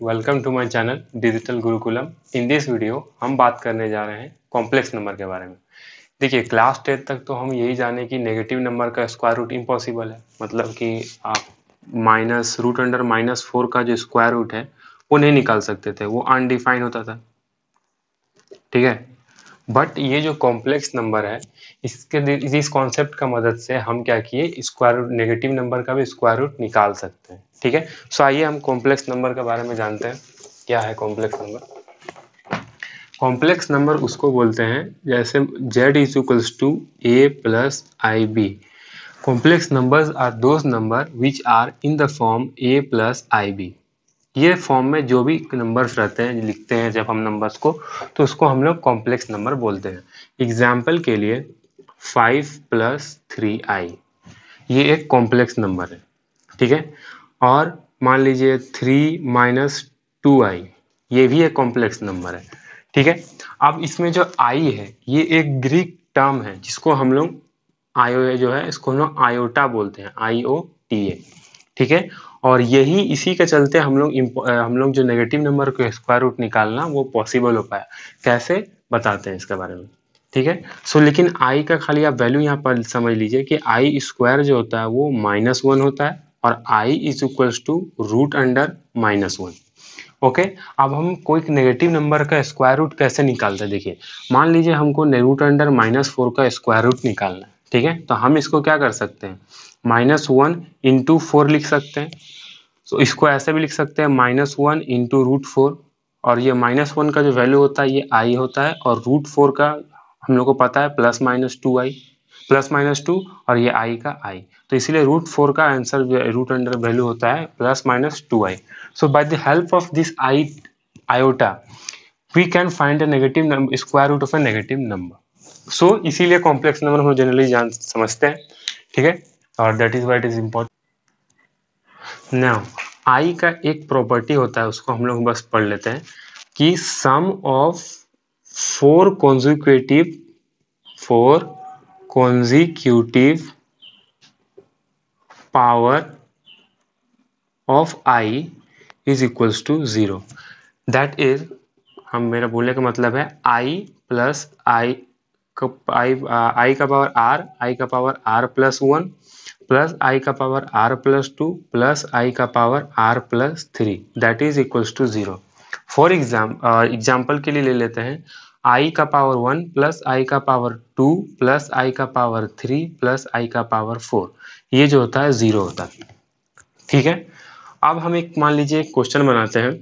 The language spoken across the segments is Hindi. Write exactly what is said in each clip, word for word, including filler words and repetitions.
Welcome to my channel digital Gurukulam. In this video हम बात करने जा रहे हैं कॉम्प्लेक्स नंबर के बारे में। देखिए, क्लास टेंथ तक तो हम यही जाने कि नेगेटिव नंबर का स्क्वायर रूट इम्पॉसिबल है, मतलब कि आप minus root under minus four का जो स्क्वायर रूट है वो नहीं निकाल सकते थे, वो अनडिफाइन होता था। ठीक है, बट ये जो कॉम्प्लेक्स नंबर है इसके इस कॉन्सेप्ट का मदद से हम क्या किए, स्क्वायर रूट नेगेटिव नंबर का भी स्क्वायर रूट निकाल सकते हैं। ठीक है, सो आइए हम कॉम्प्लेक्स नंबर के बारे में जानते हैं। क्या है कॉम्प्लेक्स नंबर? कॉम्प्लेक्स नंबर उसको बोलते हैं जैसे z is equals to a plus i b. Complex numbers are those number which are in the form a plus i b. ये फॉर्म में जो भी नंबर्स रहते हैं, लिखते हैं जब हम नंबर्स को, तो उसको हम लोग कॉम्प्लेक्स नंबर बोलते हैं। एग्जाम्पल के लिए फाइव प्लस थ्री आई, ये एक कॉम्प्लेक्स नंबर है। ठीक है, और मान लीजिए थ्री माइनस टू आई, ये भी एक कॉम्प्लेक्स नंबर है। ठीक है, अब इसमें जो आई है ये एक ग्रीक टर्म है जिसको हम लोग आयो जो है इसको हम लोग आयोटा बोलते हैं, आई ओ टी ए। ठीक है, और यही इसी के चलते हम लोग हम लोग जो नेगेटिव नंबर को स्क्वायर रूट निकालना वो पॉसिबल हो पाया। कैसे बताते हैं इसके बारे में। ठीक है, सो लेकिन आई का खाली आप वैल्यू यहाँ पर समझ लीजिए कि आई स्क्वायर जो होता है वो माइनस वन होता है और i is equals to root under minus one. Okay, अब हम कोई नेगेटिव नंबर का स्क्वायर रूट कैसे निकालते हैं। देखिए, मान लीजिए हमको रूट अंडर माइनस फोर का स्क्वायर रूट निकालना है। ठीक है, तो हम इसको क्या कर सकते हैं, माइनस वन इंटू फोर लिख सकते हैं। तो इसको ऐसे भी लिख सकते हैं minus one into root four, और ये माइनस वन का जो वैल्यू होता है ये आई होता है, और रूट फोर का हम लोग को पता है plus minus two i, plus minus two और ये आई का आई, तो इसीलिए रूट फोर का आंसर रूट अंडर वैल्यू होता है plus minus two i. So by the help of this i iota we can find a negative number, square root of a negative number. So इसीलिए कॉम्प्लेक्स नंबर हम जनरली जान समझते हैं। ठीक है, और that is why it is important. Now i का एक प्रॉपर्टी होता है, उसको हम लोग बस पढ़ लेते हैं कि sum of four consecutive four consecutive power of i is equals to zero। that is, हम मेरा बोलने का मतलब है i प्लस आई आई आई का पावर r, आई का power r plus one plus i का power r plus two plus i का power r plus three, that is equals to zero. For exam example के लिए ले लेते हैं आई का पावर वन प्लस आई का पावर टू प्लस आई का पावर थ्री प्लस आई का पावर फोर, ये जो होता है जीरो होता है। ठीक है, अब हम एक मान लीजिए एक क्वेश्चन बनाते हैं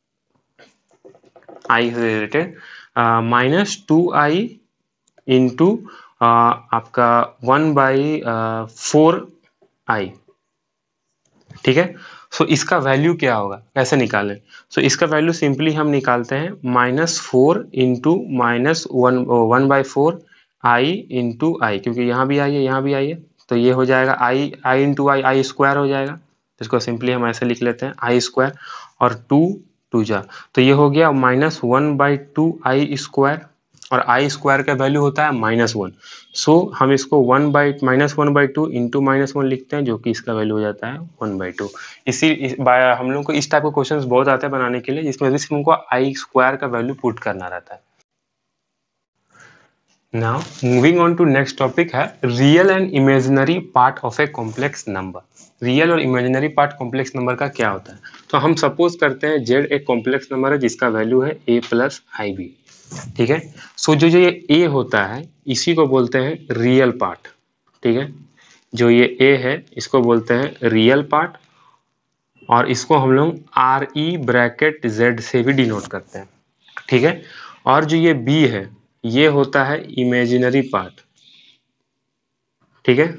आई से related, minus two i into आपका वन बाई फोर आई। ठीक है, सो so इसका वैल्यू क्या होगा, कैसे निकालें। सो so इसका वैल्यू सिंपली हम निकालते हैं minus four into minus one one by four i into i, क्योंकि यहाँ भी आई है यहाँ भी आई है, तो ये हो जाएगा आई आई इंटू आई, आई स्क्वायर हो जाएगा। इसको सिंपली हम ऐसे लिख लेते हैं आई स्क्वायर, और टू टू जा, तो ये हो गया minus one by two i square, और आई स्क्वायर का वैल्यू होता है माइनस वन। सो हम इसको one by minus one by two into minus one लिखते हैं, जो कि इसका वैल्यू हो जाता है वन बाई टू। इसी इस, हम लोग को इस टाइप के क्वेश्चंस बहुत आते हैं बनाने के लिए, जिसमें सिर्फ हमको आई स्क्वायर का वैल्यू पुट करना रहता है। Now moving on to next topic है real and imaginary part of a complex number. Real और इमेजिनरी पार्ट कॉम्प्लेक्स नंबर का क्या होता है। तो हम सपोज करते हैं जेड एक कॉम्प्लेक्स नंबर है जिसका वैल्यू है ए प्लस आई बी। ठीक है, सो जो जो ये ए होता है इसी को बोलते हैं रियल पार्ट। ठीक है, जो ये ए है इसको बोलते हैं रियल पार्ट, और इसको हम लोग आर ई ब्रैकेट जेड से भी डिनोट करते हैं। ठीक है, और जो ये बी है ये होता है इमेजिनरी पार्ट। ठीक है,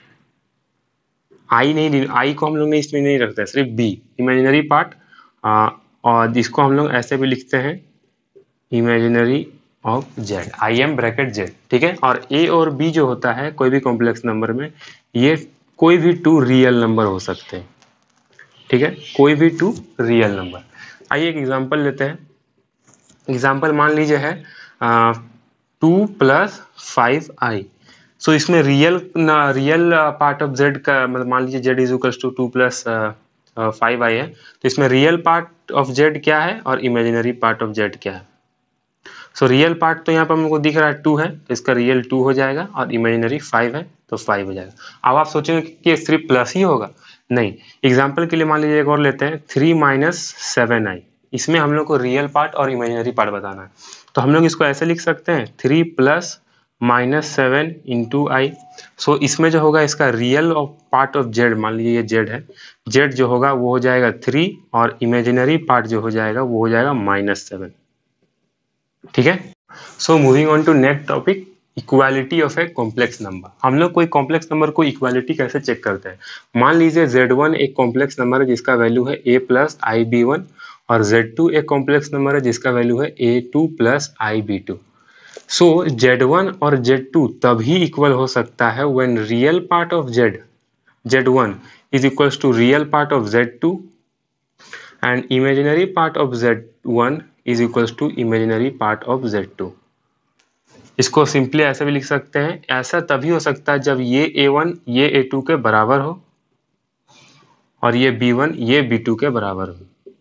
आई नहीं, आई को हम लोग ने इसमें नहीं रखते, सिर्फ बी इमेजिनरी पार्ट, और जिसको हम लोग ऐसे भी लिखते हैं imaginary of z, I M bracket z. ठीक है, और ए और बी जो होता है कोई भी कॉम्प्लेक्स नंबर में, ये कोई भी टू रियल नंबर हो सकते हैं। ठीक है, कोई भी टू रियल नंबर। आइए एक एग्जांपल लेते हैं। एग्जांपल मान लीजिए है two plus five i. So इसमें real real part of z का मतलब मान लीजिए z is equals to two plus five i है, तो इसमें रियल पार्ट ऑफ जेड क्या है और इमेजिनरी पार्ट ऑफ जेड क्या है। सो रियल पार्ट तो यहाँ पर हमको दिख रहा है टू है, तो इसका रियल टू हो जाएगा, और इमेजिनरी फाइव है तो फाइव हो जाएगा। अब आप सोचेंगे कि सिर्फ प्लस ही होगा, नहीं। एग्जाम्पल के लिए मान लीजिए एक और लेते हैं, थ्री माइनस सेवन आई, इसमें हम लोग को रियल पार्ट और इमेजिनरी पार्ट बताना है। तो हम लोग इसको ऐसे लिख सकते हैं, three plus minus seven into i. So इसमें जो होगा इसका real of part of z, मान लीजिए ये जेड है, जेड जो होगा वो हो जाएगा थ्री, और इमेजिनरी पार्ट जो हो जाएगा वो हो जाएगा माइनस सेवन। ठीक है। So moving on to next topic, equality of a complex number. हम लोग कोई कॉम्प्लेक्स नंबर को इक्वालिटी कैसे चेक करते हैं। मान लीजिए जेड वन एक कॉम्प्लेक्स नंबर है जिसका वैल्यू है a plus i b one, और जेड टू एक कॉम्प्लेक्स नंबर है जिसका वैल्यू है a two plus i b two. So z one और जेड टू तभी इक्वल हो सकता है when real part of z z one is equals to real part of z two and imaginary part of z one is equals to imaginary part of z two. इसको सिंपली ऐसे भी लिख सकते हैं, ऐसा तभी हो सकता है जब ये ए वन ये ए टू के बराबर हो और ये बी वन ये बी टू के बराबर हो।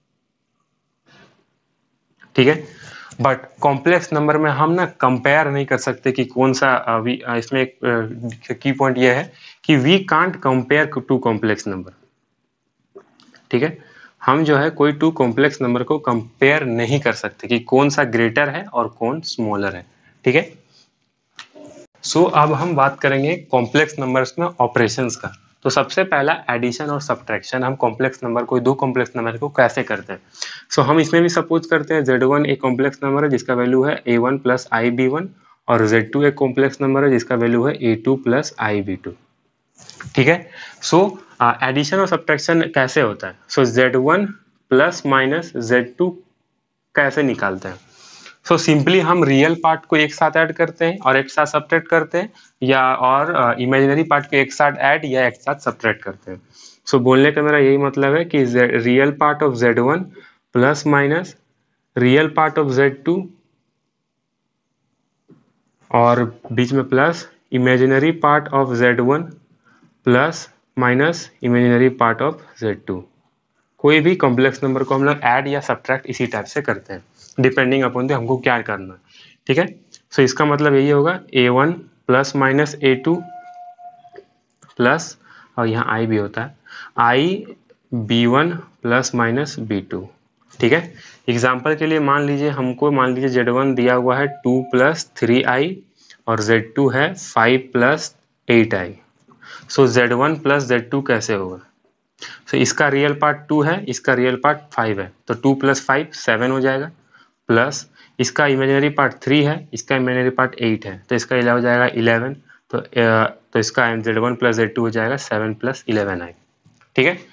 ठीक है। बट कॉम्प्लेक्स नंबर में हम ना कंपेयर नहीं कर सकते कि कौन सा अभी, इसमें एक की पॉइंट ये है कि we can't compare two complex number. ठीक है। हम जो है कोई टू कॉम्प्लेक्स नंबर को कंपेयर नहीं कर सकते कि कौन सा ग्रेटर है और कौन स्मॉलर है। ठीक है। सो so, अब हम बात करेंगे कॉम्प्लेक्स नंबर्स में ऑपरेशंस का। तो सबसे पहला एडिशन और सब्ट्रैक्शन, हम कॉम्प्लेक्स नंबर कोई दो कॉम्प्लेक्स नंबर को कैसे करते हैं। सो so, हम इसमें भी सपोज करते हैं जेड वन एक कॉम्प्लेक्स नंबर है जिसका वैल्यू है a one plus i b one, और जेड टू एक कॉम्प्लेक्स नंबर है जिसका वैल्यू है a two plus i b two. ठीक है। सो एडिशन और सब्ट्रैक्शन कैसे होता है। So z one plus minus z two कैसे निकालते हैं। सो so, सिंपली हम रियल पार्ट को एक साथ ऐड करते हैं और एक साथ सब्ट्रैक्ट करते हैं, या और इमेजिनरी uh, पार्ट को एक साथ ऐड या एक साथ सब्ट्रैक्ट करते हैं। सो so, बोलने का मेरा यही मतलब है कि real part of z one plus minus real part of z two, और बीच में plus imaginary part of z one plus minus imaginary part of z two. कोई भी कॉम्प्लेक्स नंबर को हम लोग ऐड या सब्ट्रैक्ट इसी टाइप से करते हैं, डिपेंडिंग अपॉन द हमको क्या करना है। ठीक है। सो so, इसका मतलब यही होगा a one plus minus a two plus, और यहाँ आई भी होता है, i b one plus minus b two. ठीक है। एग्जाम्पल के लिए मान लीजिए हमको, मान लीजिए जेड वन दिया हुआ है टू प्लस थ्री आई और जेड टू है five plus eight i. So z one plus z two कैसे होगा। तो so, इसका रियल पार्ट टू है, इसका रियल पार्ट फाइव है, तो टू प्लस फाइव सेवन हो जाएगा, प्लस इसका इमेजिनरी पार्ट थ्री है, इसका इमेजिनरी पार्ट एट है, तो इसका हो जाएगा इलेवन। तो तो इसका z one plus z two हो जाएगा सेवन प्लस इलेवन आई। ठीक है।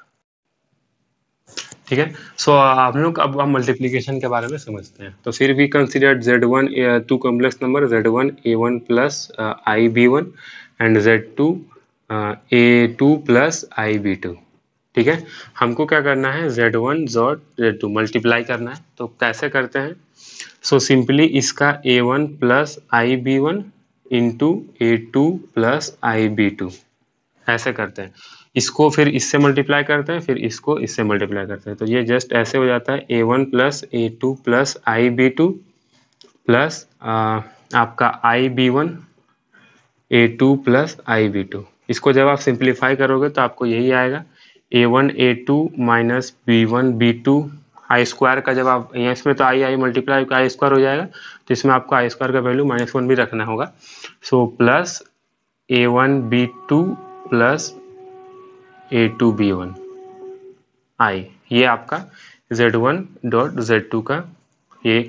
ठीक है। सो आप लोग अब हम मल्टीप्लीकेशन के बारे में समझते हैं। तो फिर we consider z one two complex number, z one a one plus i b one and z two a two plus i b two. ठीक है। हमको क्या करना है, z one dot z two multiply करना है। तो कैसे करते हैं। सो so, सिंपली इसका a one plus i b one into a two plus i b two ऐसे करते हैं। इसको फिर इससे मल्टीप्लाई करते हैं, फिर इसको इससे मल्टीप्लाई करते हैं, तो ये जस्ट ऐसे हो जाता है a one plus a two plus i b two plus आपका i b one a two plus i b two. इसको जब आप सिंप्लीफाई करोगे तो आपको यही आएगा, a one a two minus b one b two, i square का जब आप यहाँ इसमें तो आई आई मल्टीप्लाई आई स्क्वायर हो जाएगा, तो इसमें आपको आई स्क्वायर का वैल्यू माइनस वन भी रखना होगा। So plus a one b two plus a two b one i, ये आपका z one dot z two का ये।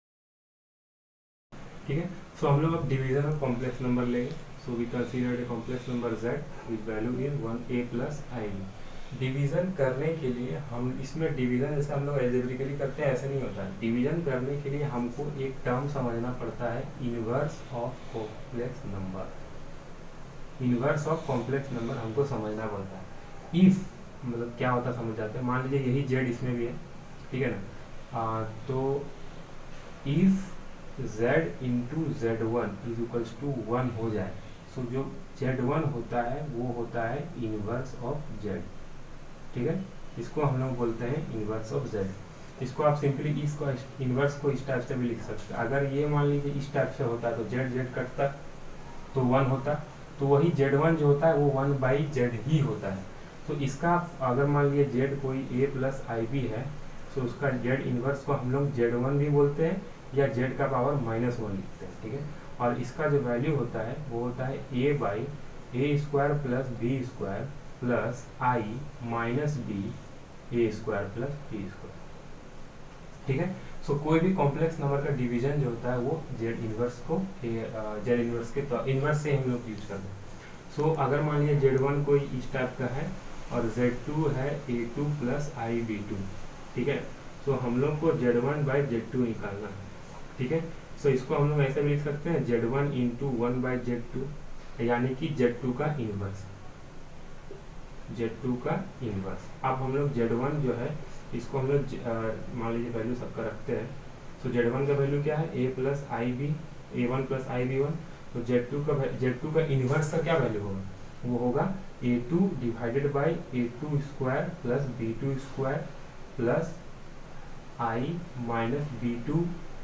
ठीक है। सो हम लोग अब डिवीजन ऑफ कॉम्प्लेक्स नंबर लेंगे। So we consider a complex number z with value is one a plus i b. Division करने के लिए हम इसमें डिवीजन जैसे हम लोग एल्जेब्रिकली करते हैं ऐसे नहीं होता है। डिवीजन करने के लिए हमको एक टर्म समझना पड़ता है, inverse of complex number. Inverse of complex number हमको समझना पड़ता है। इफ मतलब क्या होता है समझ जाते हैं। मान लीजिए यही जेड इसमें भी है, ठीक है ना। आ, तो if z into z one is equals to one हो जाए, सो so जो जेड वन होता है वो होता है इनवर्स ऑफ z। ठीक है, इसको हम लोग बोलते हैं इन्वर्स ऑफ जेड। इसको आप सिंपली इसको इन्वर्स को इस टाइप से भी लिख सकते हैं। अगर ये मान लीजिए इस टाइप से होता तो जेड जेड कटता तो वन होता, तो वही जेड वन जो होता है वो वन बाई जेड ही होता है। तो इसका अगर मान लीजिए जेड कोई ए प्लस आई बी है तो उसका जेड इन्वर्स को हम लोग जेड वन भी बोलते हैं या जेड का पावर माइनस वन लिखते हैं, ठीक है। और इसका जो वैल्यू होता है वो होता है a by a square plus b square plus i minus b a square plus b square, ठीक है। सो so, कोई भी कॉम्प्लेक्स नंबर का डिवीजन जो होता है वो जेड इनवर्स को जेड इनवर्स के तो इनवर्स से हम लोग यूज करते हैं। सो so, अगर मान लीजिए जेड वन कोई इस टाइप का है और जेड टू है a two plus i b two, ठीक है। सो so, हम लोग को z one by z two निकालना है, ठीक है। सो so, इसको हम लोग ऐसे भी लिख सकते हैं z one into one by z two, यानी कि जेड टू का इनवर्स, जेड टू का इनवर्स। अब हम लोग जेड वन जो है इसको हम लोग मान लीजिए वैल्यू सबका रखते हैं। तो जेड वन का वैल्यू क्या है, a plus i b, a one plus i b one. तो जेड टू का जेड टू का इनवर्स का क्या वैल्यू होगा, वो होगा a two divided by a two square plus b two square plus i minus b two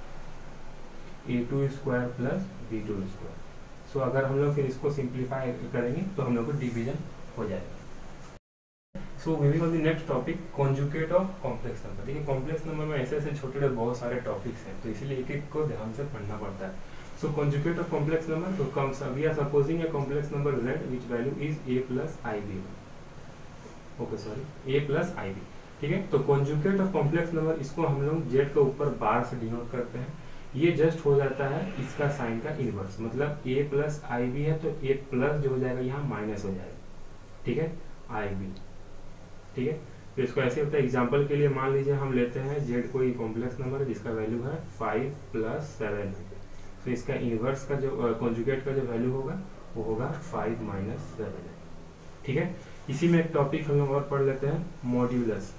a two square plus b two square. So अगर हम लोग फिर इसको सिंप्लीफाई करेंगे तो हम लोग को डिवीजन हो जाएगा। So moving on the next topic, conjugate of complex number. देखिए कॉम्प्लेक्स नंबर में ऐसे ऐसे छोटे छोटे बहुत सारे टॉपिक्स हैं, तो इसीलिए एक एक को ध्यान से पढ़ना पड़ता है। So conjugate of complex number, तो come we are supposing a complex number z which value is a plus i b, okay sorry a plus i b, ठीक है। तो कॉन्जुगेट ऑफ कॉम्प्लेक्स नंबर इसको हम लोग z के ऊपर बार से डिनोट करते हैं। ये जस्ट हो जाता है इसका साइन का इनवर्स, मतलब a प्लस आई बी है तो a प्लस जो हो जाएगा यहाँ माइनस हो जाएगा, ठीक है, आई बी, ठीक है। तो इसको ऐसे होता है, एग्जांपल के लिए मान लीजिए हम लेते हैं z कोई कॉम्प्लेक्स नंबर है जिसका वैल्यू है फाइव प्लस सेवन है। तो इसका इनवर्स का जो कॉन्जुगेट का जो वैल्यू होगा वो होगा फाइव माइनस सेवन है, ठीक है। इसी में एक टॉपिक हम लोग और पढ़ लेते हैं, modulus,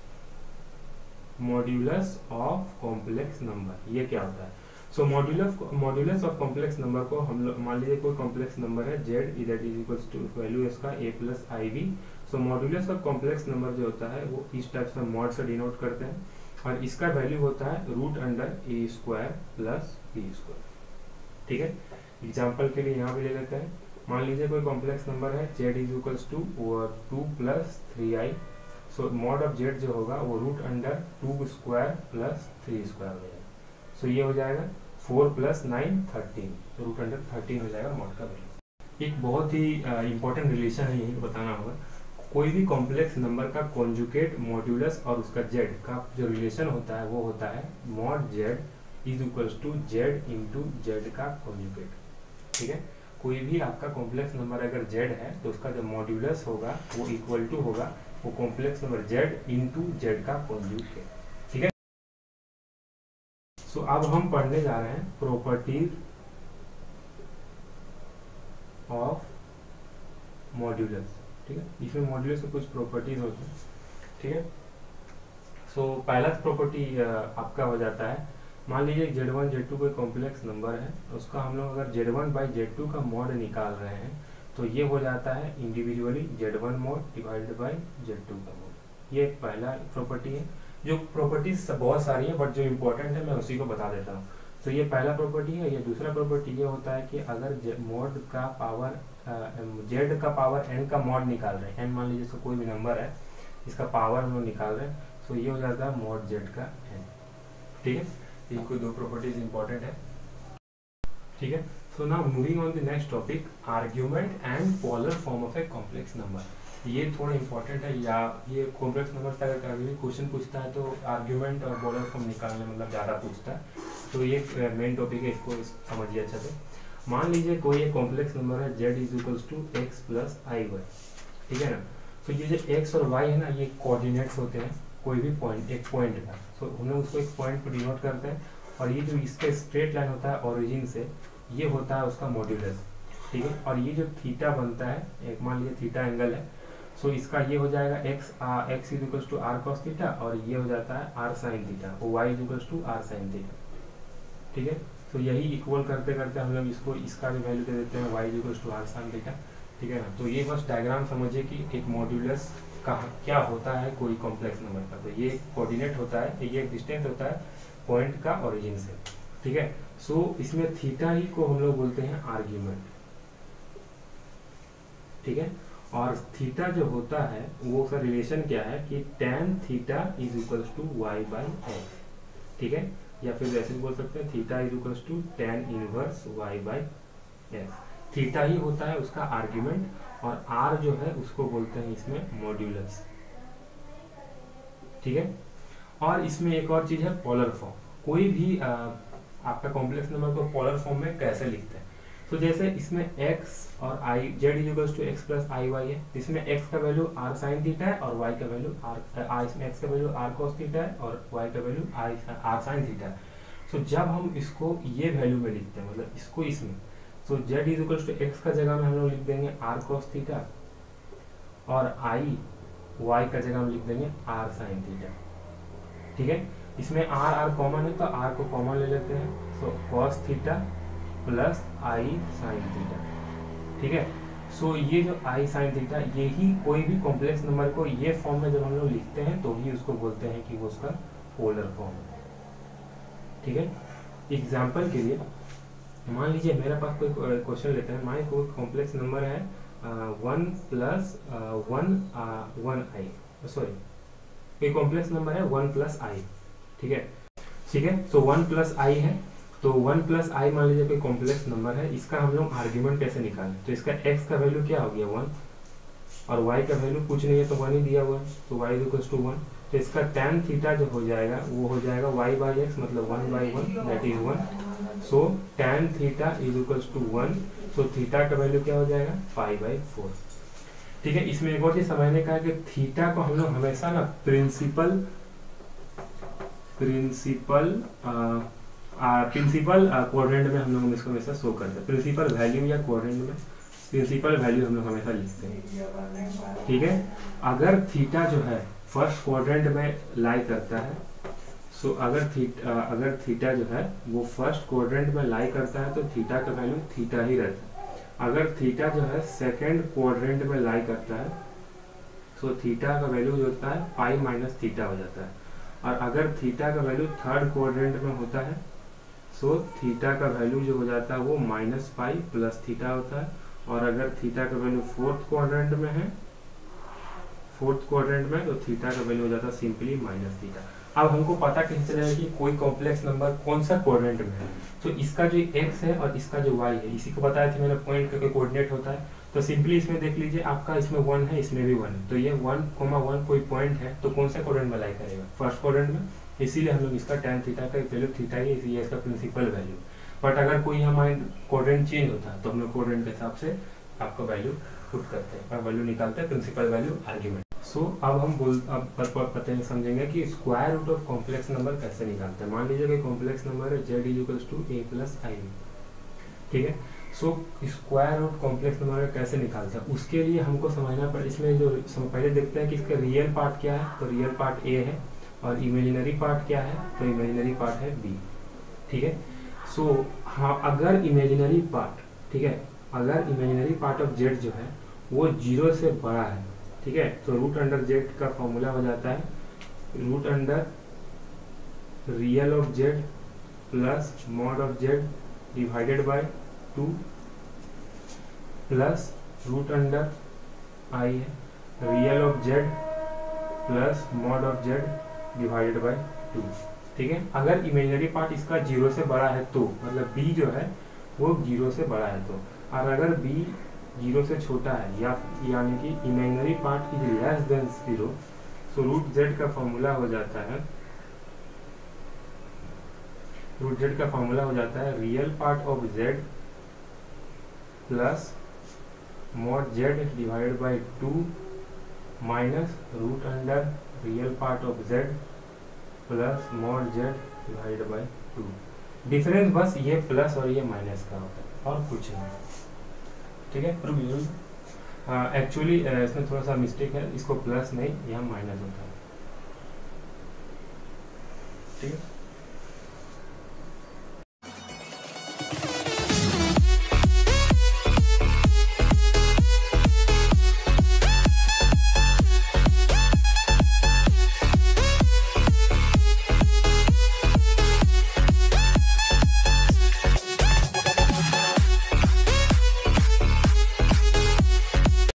modulus of complex number. ये क्या होता है? So modulus modulus of complex number को हम लोग मान लीजिए कोई कॉम्प्लेक्स नंबर है z that is equals to value इसका a plus i b. So modulus of complex number जो होता है वो इस टाइप से मॉड से डिनोट करते हैं और इसका वैल्यू होता है root under a square plus b square, ठीक है। एग्जाम्पल के लिए यहाँ भी ले लेते हैं, मान लीजिए कोई कॉम्प्लेक्स नंबर है z is equals to two plus three i. So mod of z जो होगा वो root under two square plus three square हो जाएगा। सो ये हो जाएगा फोर प्लस नाइन थर्टीन, तो रूट अंडर थर्टीन हो जाएगा मॉड का वैल्यू। एक बहुत ही इंपॉर्टेंट रिलेशन है, यही बताना होगा। कोई भी कॉम्प्लेक्स नंबर का कॉन्जुगेट मॉड्यूलस और उसका z का जो रिलेशन होता है वो होता है mod z is equals to z into z का कॉन्जुगेट, ठीक है। कोई भी आपका कॉम्प्लेक्स नंबर अगर z है तो उसका जो मॉड्यूलस होगा वो इक्वल टू होगा वो complex number z into z का कॉन्जुगेट, ठीक है। सो so, अब हम पढ़ने जा रहे हैं प्रॉपर्टीज ऑफ मॉड्यूलस, ठीक है। इसमें मॉड्यूलस के कुछ प्रॉपर्टीज होते हैं, ठीक है। सो so, पहला प्रॉपर्टी आपका हो जाता है, मान लीजिए जेड वन जेड टू कोई कॉम्प्लेक्स नंबर है, उसका हम लोग अगर z one by z two का मॉड निकाल रहे हैं तो ये हो जाता है individually z one mod divided by z two का मॉड। ये एक पहला प्रॉपर्टी है। जो प्रॉपर्टीज बहुत सारी है बट जो इम्पोर्टेंट है मैं उसी को बता देता हूँ। तो ये पहला प्रॉपर्टी है। ये दूसरा प्रॉपर्टी ये होता है कि अगर मॉड का पावर जेड का पावर एन का मॉड निकाल रहे हैं, एन मान लीजिए कोई भी नंबर है इसका पावर हम लोग निकाल रहे हैं, तो ये हो जाता है मॉड जेड का एन, ठीक है। ये कोई दो प्रॉपर्टीज इंपॉर्टेंट है, ठीक है। So now moving on the next topic, argument and polar form of a complex number. ये थोड़ा इंपॉर्टेंट है, या ये कॉम्प्लेक्स नंबर से अगर कभी भी क्वेश्चन पूछता है तो आर्ग्यूमेंट और पोलर फॉर्म निकालने मतलब ज़्यादा पूछता है, तो ये मेन टॉपिक है, इसको समझिए अच्छे से। मान लीजिए कोई एक कॉम्प्लेक्स नंबर है z is equals to x plus i y, ठीक है ना। तो ये जो x और y है ना ये कोऑर्डिनेट्स होते हैं कोई भी पॉइंट, एक पॉइंट का। सो so, हम लोग उसको एक पॉइंट पर डिनोट करते हैं और ये जो इसका स्ट्रेट लाइन होता है ओरिजिन से, ये होता है उसका मॉड्यूलस, ठीक है। और ये जो थीटा बनता है, एक मान लीजिए थीटा एंगल है, सो so, इसका ये हो जाएगा x x is equals to r cos theta और ये हो जाता है आर साइन थीटा और y is equals to r sine theta, ठीक है। तो यही इक्वल करते करते हम लोग इसको इसका भी वैल्यू दे देते हैं y is equals to r sine theta, ठीक है ना। तो ये बस डायग्राम समझिए कि एक मॉड्यूलस कहाँ क्या होता है कोई कॉम्प्लेक्स नंबर का, तो ये कोऑर्डिनेट होता है, ये डिस्टेंस होता है पॉइंट का ओरिजिन से, ठीक है। सो so, इसमें थीटा ही को हम लोग बोलते हैं आर्ग्यूमेंट, ठीक है। और थीटा जो होता है वो उसका रिलेशन क्या है कि tan theta is equals to y by x, ठीक है, या फिर वैसे भी बोल सकते हैं theta is equals to tan inverse y by x. Theta ही होता है उसका आर्ग्यूमेंट, और r जो है उसको बोलते हैं इसमें मॉड्यूलस, ठीक है। और इसमें एक और चीज है पोलर फॉर्म। कोई भी आ, आपका कॉम्प्लेक्स नंबर को पोलर फॉर्म में कैसे लिखते हैं, तो जैसे इसमें x और i z is equals to x plus i y है, इसमें x का वैल्यू r साइन थीटा है और y का वैल्यू r, इसमें x का वैल्यू r cos थीटा है और y का वैल्यू r साइन थीटा है। सो जब हम इसको ये वैल्यू में लिखते हैं, मतलब इसको इसमें, तो z is equals to x का जगह में हम लोग लिख देंगे r cos थीटा, और i y का जगह में लिख देंगे r साइन थीटा, ठीक है। इसमें r r कॉमन है तो r को कॉमन ले लेते हैं, so cos theta plus i sine theta, ठीक है। सो ये जो आई साइन थीटा, यही कोई भी कॉम्प्लेक्स नंबर को ये फॉर्म में जब हम लोग लिखते हैं तो ही उसको बोलते हैं कि वो उसका पोलर फॉर्म है, ठीक है। एग्जाम्पल के लिए मान लीजिए मेरे पास कोई क्वेश्चन लेते हैं, मान कोई कॉम्प्लेक्स नंबर है one plus one one i, sorry कोई कॉम्प्लेक्स नंबर है वन प्लस आई, ठीक है, ठीक है। तो वन प्लस आई है, तो वन प्लस आई मान लीजिए कोई कॉम्प्लेक्स नंबर है, इसका हम लोग आर्ग्यूमेंट कैसे निकालें, तो इसका x का वैल्यू क्या हो गया वन, और y का वैल्यू कुछ नहीं है तो वन ही दिया हुआ है, तो y इक्वल्स टू वन, तो इसका tan थीटा जो हो जाएगा वो हो जाएगा y बाई एक्स, मतलब one by one that is one, so tan theta is equals to one, so theta का वैल्यू क्या हो जाएगा पाई बाई फोर, ठीक है। इसमें एक और चीज समझने का है कि थीटा को हम लोग हमेशा ना प्रिंसिपल प्रिंसिपल प्रिंसिपल कोऑर्डिनेट में हम लोग इसको हमेशा शो करते हैं, प्रिंसिपल वैल्यू या कोऑर्डिनेट में प्रिंसिपल वैल्यू हम लोग हमेशा लिखते हैं, ठीक है। अगर थीटा जो है फर्स्ट क्वाड्रेंट में लाई करता है, सो अगर थीटा अगर थीटा जो है वो फर्स्ट क्वाड्रेंट में लाई करता है तो थीटा का वैल्यू थीटा ही रहता है। अगर थीटा जो है सेकेंड क्वाड्रेंट में लाई करता है तो थीटा का वैल्यू जो होता है पाई माइनस थीटा हो जाता है, और अगर थीटा का वैल्यू थर्ड क्वाड्रेंट में होता है सो थीटा का वैल्यू जो हो जाता है वो माइनस पाई प्लस थीटा होता है, और अगर थीटा का वैल्यू फोर्थ क्वाड्रेंट में है फोर्थ क्वाड्रेंट में तो थीटा का वैल्यू हो जाता है सिंपली माइनस थीटा। अब हमको पता कैसे चलेगा कि कोई कॉम्प्लेक्स नंबर कौन सा क्वाड्रेंट में है, तो इसका जो x है और इसका जो y है, इसी को बताया था मैंने पॉइंट का कोऑर्डिनेट होता है, तो सिंपली इसमें देख लीजिए आपका इसमें वन है इसमें भी वन है, तो ये वन कोमा वन कोई पॉइंट है तो कौन सा क्वाड्रेंट में लाई करेगा फर्स्ट क्वाड्रेंट में, इसीलिए हम लोग इसका tan थीटा का वैल्यू थीटा ही है, इसका प्रिंसिपल वैल्यू। बट अगर कोई हमारे क्वाड्रेंट चेंज होता है तो हम लोग क्वाड्रेंट के हिसाब से आपका वैल्यू पुट करते हैं और वैल्यू निकालते हैं प्रिंसिपल वैल्यू आर्ग्यूमेंट। सो अब हम बोल अब पता है समझेंगे कि square root of complex number कैसे निकालते हैं। मान लीजिए कि कॉम्प्लेक्स नंबर है z is equals to a plus i, ठीक है। So square root complex number कैसे निकालते हैं उसके लिए हमको समझना पड़े, इसमें जो पहले देखते हैं कि इसका रियल पार्ट क्या है, तो रियल पार्ट a है और इमेजिनरी पार्ट क्या है, तो इमेजिनरी पार्ट है b, ठीक है। सो हाँ अगर इमेजिनरी पार्ट, ठीक है, अगर इमेजिनरी पार्ट ऑफ z जो है वो जीरो से बड़ा है, ठीक है, तो रूट अंडर जेड का फॉर्मूला हो जाता है root under real of z plus mod of z divided by two plus root under i है real of z plus mod of z divided by two, ठीक है। अगर इमेजिनरी पार्ट इसका जीरो से बड़ा है तो मतलब b जो है वो जीरो से बड़ा है तो, और अगर b जीरो से छोटा है या यानी कि imaginary part is less than zero, so root z का फॉर्मूला हो जाता है रूट जेड का फॉर्मूला हो जाता है real part of z plus mod z divided by two minus root under real part of z plus mod z divided by two. Difference बस ये प्लस और ये माइनस का होता है और कुछ नहीं, ठीक है। एक्चुअली uh, इसमें थोड़ा सा मिस्टेक है, इसको प्लस नहीं यहाँ माइनस होता है, ठीक है।